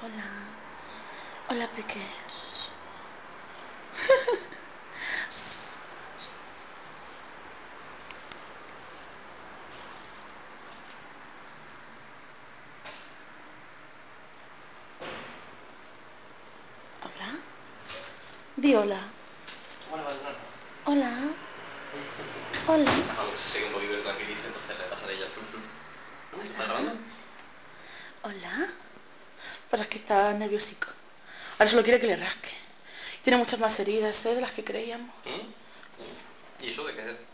Hola. Hola, Peque. Hola. Di hola. Hola, Valdemar. Hola. Hola. Algo que se sigue un poquito de tranquilice, entonces le pasaré ya. ¿Estás grabando? Hola. Pero es que está nerviosico. Ahora solo quiere que le rasque. Tiene muchas más heridas, de las que creíamos. ¿Y eso de qué es?